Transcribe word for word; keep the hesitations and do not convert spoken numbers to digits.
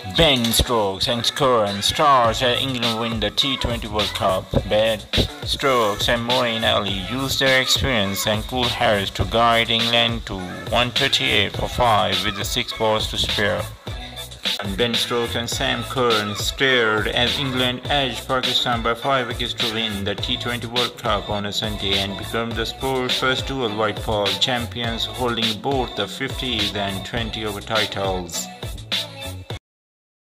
Ben Stokes and Curran stars as England win the T twenty World Cup. Ben Stokes and Moeen Ali used their experience and cool heads to guide England to one thirty-eight for five with the six balls to spare. And Ben Stokes and Sam Curran stared as England edged Pakistan by five wickets to win the T twenty World Cup on a Sunday and become the sport's first dual white ball champions, holding both the fifties and twenty over titles.